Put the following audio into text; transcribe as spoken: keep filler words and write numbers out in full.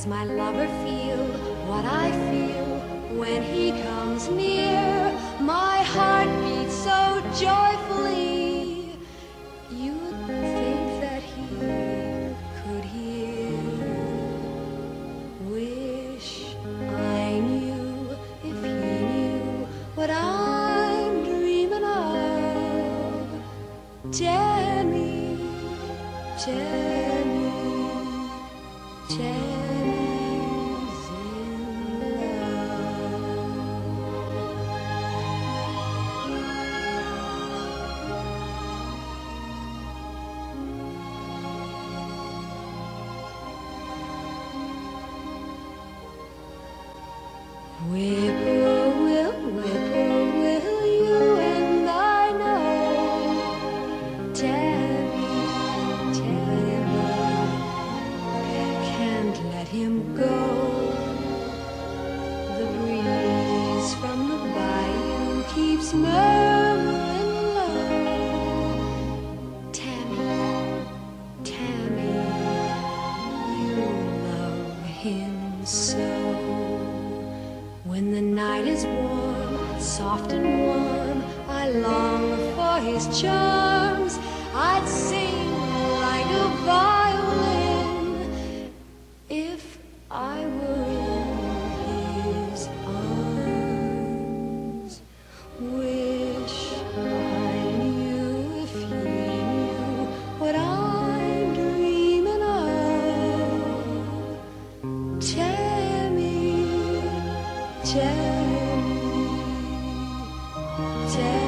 Does my lover feel what I feel when he comes near? My heart beats so joyfully, you'd think that he could hear. Wish I knew if he knew what I'm dreaming of. Tammy, Tammy, Tammy's in love. Whippoorwill, whippoorwill, you and I know. Tammy, Tammy, can't let him go. The breeze from the bayou keeps murmuring low. Tammy, Tammy, you love him so. When the night is warm, soft and warm, I long for his charms. I'd sing like a violin if I were in his arms. Wish I knew if he knew what I'm dreaming of. Tammy, Tammy, Tammy.